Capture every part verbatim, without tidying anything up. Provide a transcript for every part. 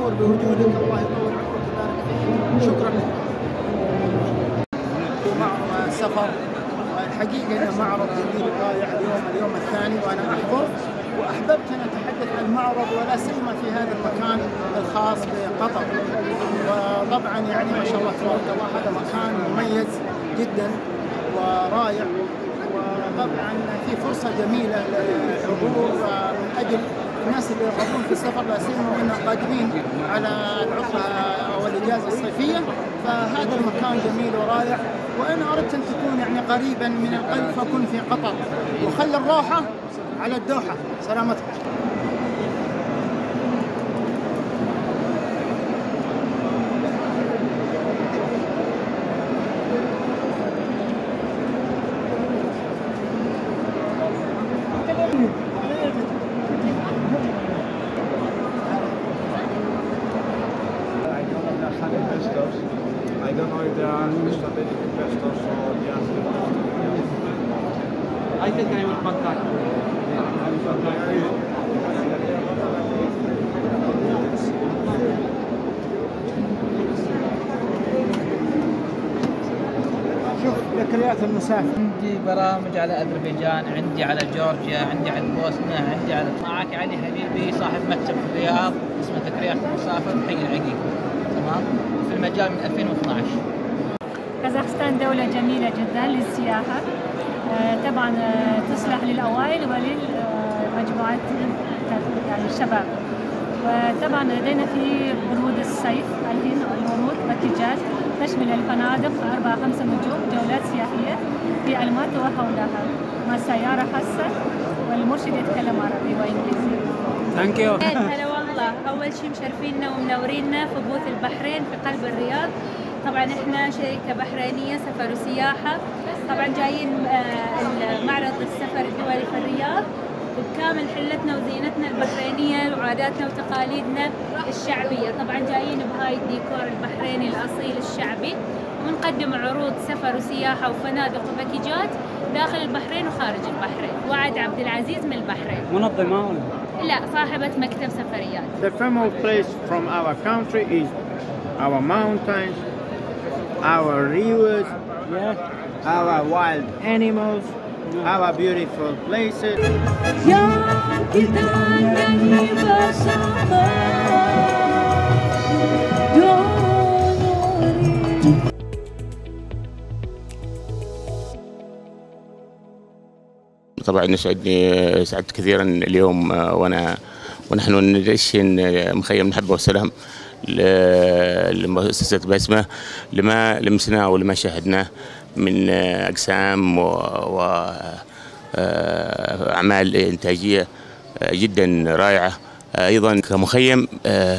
مشكور بوجودك، الله يطول عمرك ويبارك فيك. شكرا لك. معرض السفر، والحقيقه انه معرض جميل ورائع اليوم اليوم الثاني وانا احضر، واحببت ان اتحدث عن المعرض ولا سيما في هذا المكان الخاص بقطر. وطبعا يعني ما شاء الله تبارك الله هذا مكان مميز جدا ورائع، وطبعا في فرصه جميله للحضور من اجل الناس اللي يرغبون في السفر، لا سيما وانهم قادمين على العطله او الاجازه الصيفيه. فهذا المكان جميل ورائع، وانا اردت ان تكون يعني قريبا من القلب فكن في قطر، وخلي الراحه على الدوحه. سلامتك. I don't know if there are strategic investors or just. I think I will contact you. I will contact you. شوف ذكريات المسافر. عندي برامج على اذربيجان، عندي على جورجيا، عندي على بوسنيا، عندي على معك علي حبيبي صاحب مكتب في الرياض اسمه ذكريات المسافر في حي العقيق. تمام؟ في المجال من ألفين واثني عشر. كازاخستان دولة جميلة جدا للسياحة، طبعا تصلح للأوائل وللمجموعات يعني الشباب. وطبعا لدينا في برود الصيف الحين الورود باكيجات تشمل الفنادق أربعة خمسة نجوم، جولات سياحية في الماتو وحولها مع سيارة خاصة، والمرشد يتكلم عربي وإنجليزي. ثانك يو. هلا والله، أول شيء مشرفينا ومنورينا في بوث البحرين في قلب الرياض. طبعا احنا شركة بحرينية سفر وسياحة، طبعا جايين معرض السفر الدولي في الرياض بكامل حلتنا وزينتنا البحرينية وعاداتنا وتقاليدنا الشعبية. طبعا جايين بهاي الديكور البحريني الأصيل الشعبي، ونقدم عروض سفر وسياحة وفنادق وباكيجات داخل البحرين وخارج البحرين. وعد عبد العزيز من البحرين. منظمة ولا؟ لا، صاحبة مكتب سفريات. The famous place from our country is our mountains, our rivers, Yes. our wild animals, our beautiful places. طبعا يسعدني سعدت كثيرا اليوم وانا ونحن ندشن مخيم المحبه والسلام لمؤسسه بسمه، لما لمسناه ولما شاهدناه من اقسام واعمال انتاجيه جدا رائعه. ايضا كمخيم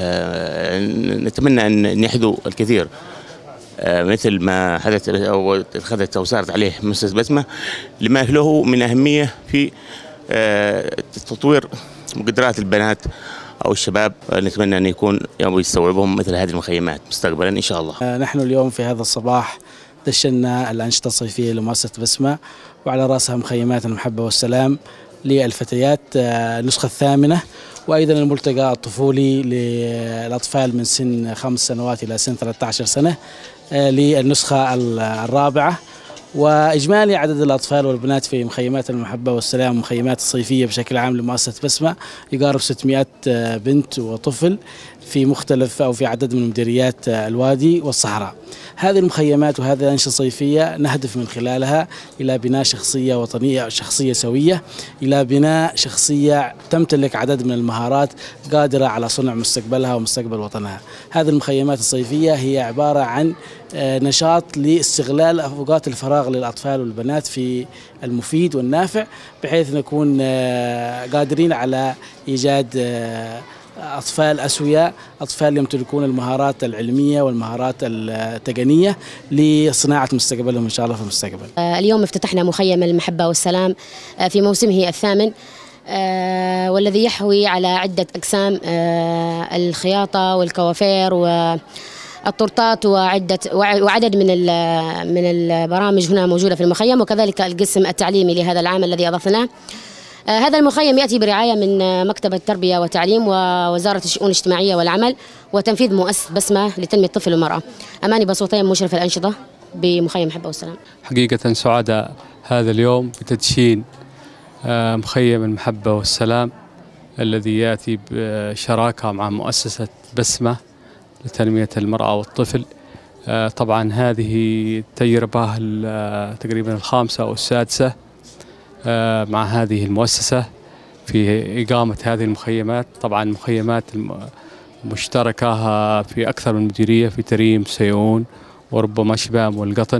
نتمنى ان يحدث الكثير مثل ما حدث او اتخذت او صارت عليه مؤسسه بسمه، لما له من اهميه في تطوير مقدرات البنات او الشباب. نتمنى ان يكون يستوعبهم مثل هذه المخيمات مستقبلا ان شاء الله. نحن اليوم في هذا الصباح دشنا الانشطه الصيفيه لمؤسسه بسمه، وعلى راسها مخيمات المحبه والسلام للفتيات النسخه الثامنه، وايضا الملتقى الطفولي للاطفال من سن خمس سنوات الى سن ثلاثة عشر سنه للنسخه الرابعه. واجمالي عدد الاطفال والبنات في مخيمات المحبه والسلام والمخيمات الصيفيه بشكل عام لمؤسسه بسمه يقارب ستمائة بنت وطفل في مختلف او في عدد من مديريات الوادي والصحراء. هذه المخيمات وهذه الانشطه الصيفيه نهدف من خلالها الى بناء شخصيه وطنيه، شخصيه سويه، الى بناء شخصيه تمتلك عدد من المهارات قادره على صنع مستقبلها ومستقبل وطنها. هذه المخيمات الصيفيه هي عباره عن نشاط لاستغلال اوقات الفراغ للاطفال والبنات في المفيد والنافع، بحيث نكون قادرين على ايجاد أطفال أسوياء، أطفال يمتلكون المهارات العلمية والمهارات التقنية لصناعة مستقبلهم إن شاء الله في المستقبل. اليوم افتتحنا مخيم المحبة والسلام في موسمه الثامن، والذي يحوي على عدة أقسام: الخياطة والكوافير والطرطات وعدة وعدد من من البرامج هنا موجودة في المخيم، وكذلك القسم التعليمي لهذا العام الذي أضفناه. هذا المخيم يأتي برعاية من مكتب التربية والتعليم ووزارة الشؤون الاجتماعية والعمل وتنفيذ مؤسسة بسمة لتنمية الطفل والمرأة. أماني بسوطين مشرف الأنشطة بمخيم محبة والسلام. حقيقة سعداء هذا اليوم بتدشين مخيم المحبة والسلام الذي يأتي بشراكة مع مؤسسة بسمة لتنمية المرأة والطفل. طبعا هذه التجربة تقريبا الخامسة أو السادسة مع هذه المؤسسة في إقامة هذه المخيمات. طبعا مخيمات مشتركة في أكثر من مديرية في تريم سيئون وربما شبام والقطن.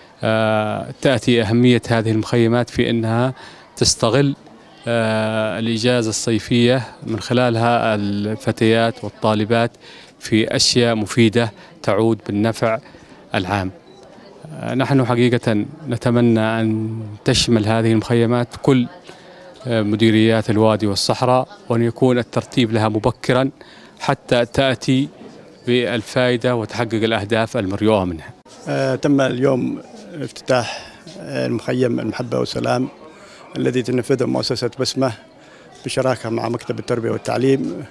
تأتي أهمية هذه المخيمات في أنها تستغل الإجازة الصيفية من خلالها الفتيات والطالبات في أشياء مفيدة تعود بالنفع العام. نحن حقيقة نتمنى أن تشمل هذه المخيمات كل مديريات الوادي والصحراء، وأن يكون الترتيب لها مبكرا حتى تأتي بالفائدة وتحقق الأهداف المرجوة منها. آه تم اليوم افتتاح المخيم المحبة والسلام الذي تنفذه مؤسسة بسمة بشراكة مع مكتب التربية والتعليم،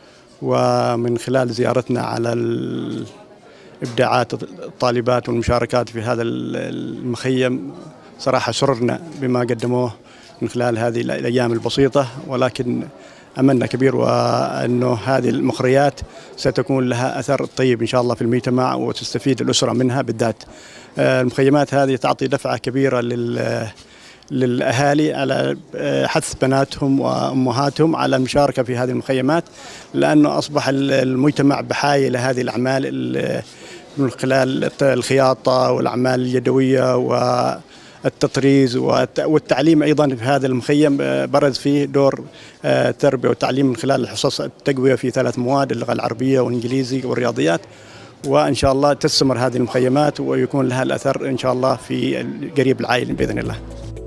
ومن خلال زيارتنا على الإبداعات الطالبات والمشاركات في هذا المخيم صراحة سررنا بما قدموه من خلال هذه الأيام البسيطة، ولكن أملنا كبير وأنه هذه المخريات ستكون لها أثر طيب إن شاء الله في المجتمع وتستفيد الأسرة منها بالذات. المخيمات هذه تعطي دفعة كبيرة لل للأهالي على حث بناتهم وأمهاتهم على المشاركة في هذه المخيمات، لأنه أصبح المجتمع بحاجة لهذه الأعمال من خلال الخياطة والأعمال اليدوية والتطريز والتعليم. أيضا في هذا المخيم برز فيه دور التربية والتعليم من خلال الحصص التقوية في ثلاث مواد: اللغة العربية والإنجليزي والرياضيات. وإن شاء الله تستمر هذه المخيمات ويكون لها الأثر إن شاء الله في القريب العاجل بإذن الله.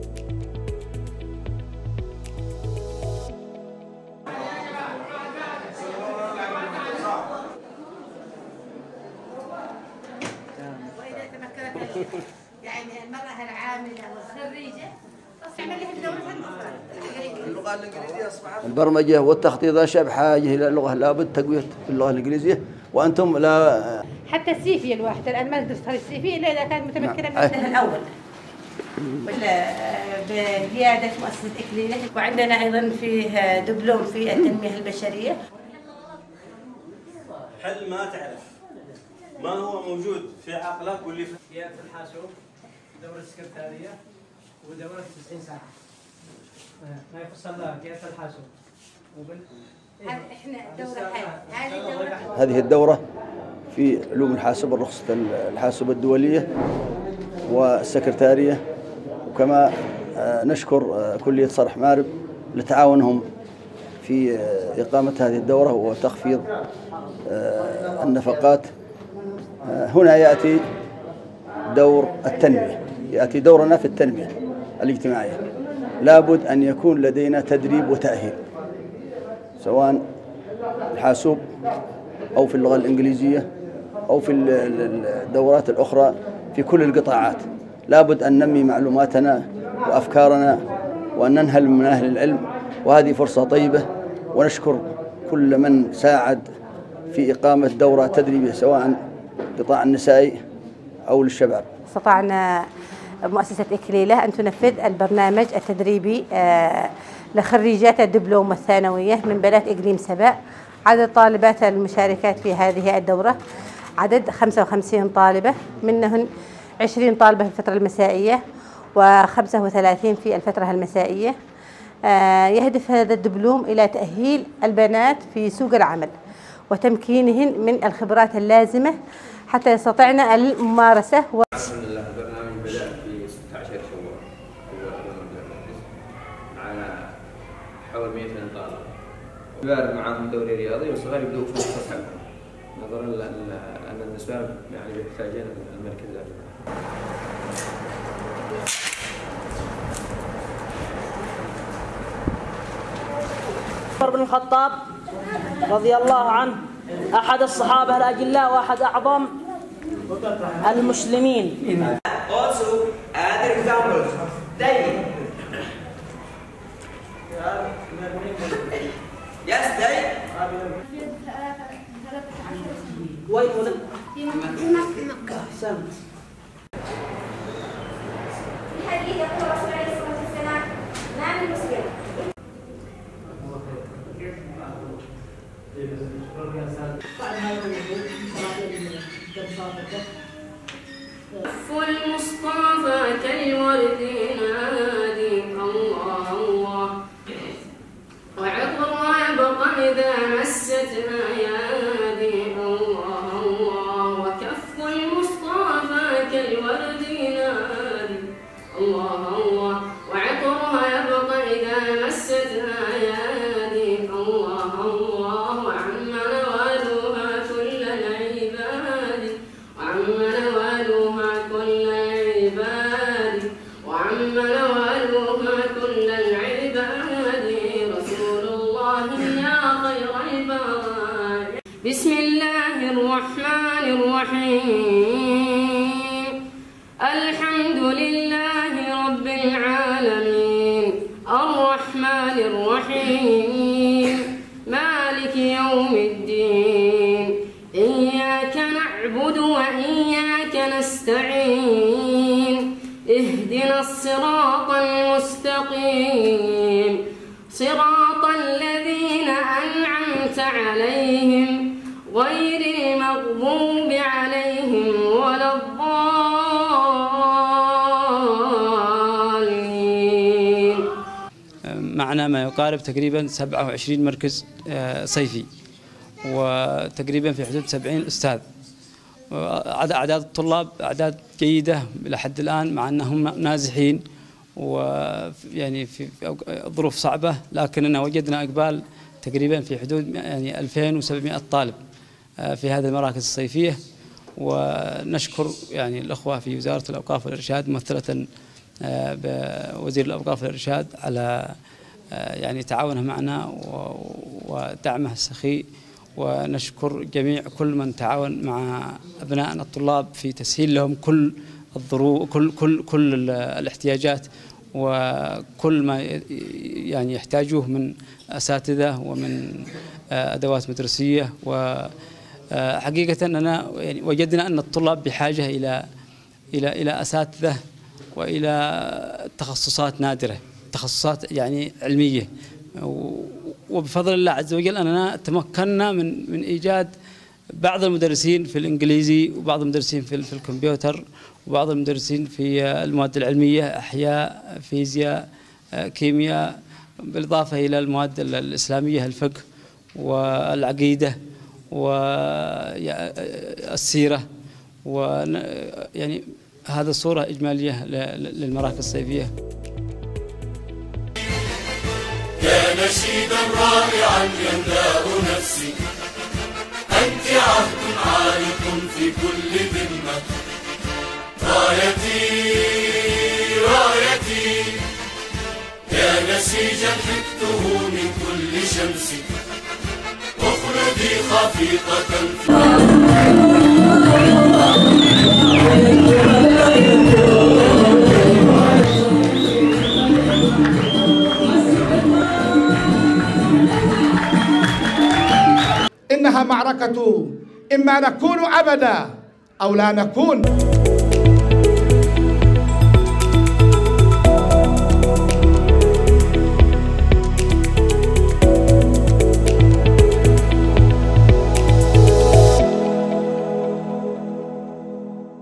يعني المرأة العاملة والخريجة تعمل لها اللغة الإنجليزية أصبحت البرمجة والتخطيط أشياء بحاجة إلى اللغة، لابد تقوية اللغة الإنجليزية. وأنتم لا حتى السيفية الواحدة الآن ما تدرس السيفية إلا إذا كانت متمكنة من السنة الأول ولا بقيادة مؤسسة إكليلة. وعندنا أيضا فيه دبلوم في التنمية البشرية. هل ما تعرف ما هو موجود في عقلك واللي في قيادة الحاسوب، دورة السكرتارية ودورة تسعين ساعة. ما يفصل لها قيادة الحاسوب. احنا الدورة هذه الدورة هذه الدورة في علوم الحاسب، الرخصة الحاسب الدولية والسكرتارية، وكما نشكر كلية صرح مارب لتعاونهم في إقامة هذه الدورة وتخفيض النفقات. هنا يأتي دور التنمية، يأتي دورنا في التنمية الاجتماعية. لابد أن يكون لدينا تدريب وتأهيل، سواء الحاسوب أو في اللغة الإنجليزية أو في الدورات الأخرى في كل القطاعات. لابد أن ننمي معلوماتنا وأفكارنا وأن ننهل من أهل العلم، وهذه فرصة طيبة. ونشكر كل من ساعد في إقامة دورة تدريبية سواء قطاع النسائي أو للشباب. استطعنا مؤسسة إكليلة أن تنفذ البرنامج التدريبي لخريجات الدبلوم الثانوية من بنات إقليم سباء. عدد طالبات المشاركات في هذه الدورة عدد خمسة وخمسين طالبة، منهن عشرين طالبة في الفترة المسائية وخمسة وثلاثين في الفترة المسائية. يهدف هذا الدبلوم إلى تأهيل البنات في سوق العمل وتمكينهن من الخبرات اللازمة حتى يستطعن الممارسة. بسم الله، البرنامج بدأ في ستة عشر شوال معنا حول مئتين طالب. يبارك معهم دوري رياضي والصغار يبدأوا في الفصل حقهم، نظرا لأن النسوان يعني يحتاجون المركز الأول. عمر بن الخطاب رضي الله عنه أحد الصحابة الأجلاء وأحد أعظم المسلمين. Also, other examples. They. Yes, they. أحسنت. الحديث يقول الرسول عليه الصلاة والسلام: ما من مسلم كف المصطفى كالورد ينادي الله الله، وعطرها يبقى إذا مستها يادي الله الله، وكف المصطفى كالورد ينادي الله الله، وعطرها يبقى إذا مستها يادي الله الله، وعم نوالها كل العباد، وعم نوالها كل العباد، وعم نوالها كل العباد، رسول الله يا خير البراد. بسم الله الرحمن الرحيم، الحمد لله رب العالمين، الرحمن الرحيم، مالك يوم الدين، إياك نعبد وإياك نستعين، اهدنا الصراط المستقيم، صراط الذين أنعمت عليهم غير المغضوب عليهم ولا الضالين. معنا ما يقارب تقريبا سبعة وعشرين مركز صيفي، وتقريبا في حدود سبعين أستاذ. أعداد الطلاب أعداد جيدة إلى حد الآن، مع أنهم نازحين ويعني في ظروف صعبة، لكننا وجدنا إقبال تقريبا في حدود يعني ألفين وسبعمائة طالب في هذه المراكز الصيفية. ونشكر يعني الأخوة في وزارة الأوقاف والإرشاد ممثلة بوزير الأوقاف والإرشاد على يعني تعاونه معنا ودعمه السخي، ونشكر جميع كل من تعاون مع أبنائنا الطلاب في تسهيل لهم كل الظروف كل كل كل الاحتياجات وكل ما يعني يحتاجوه من أساتذة ومن أدوات مدرسية. وحقيقة أننا يعني وجدنا أن الطلاب بحاجة إلى إلى إلى أساتذة وإلى تخصصات نادرة، تخصصات يعني علمية. وبفضل الله عز وجل أننا تمكنا من من إيجاد بعض المدرسين في الإنجليزي، وبعض المدرسين في في الكمبيوتر، وبعض المدرسين في المواد العلمية، أحياء، فيزياء، كيمياء، بالإضافة إلى المواد الإسلامية، الفقه والعقيدة والسيرة. ويعني هذا صورة إجمالية للمراكز الصيفية. يا نشيدا رائعا يملأ نفسي، أنت عهد عالق في كل ذمة، رايتي رايتي يا نسيجا حكته من كل شمس، اخلدي خفيقة إنها معركة إما نكون أبدا أو لا نكون.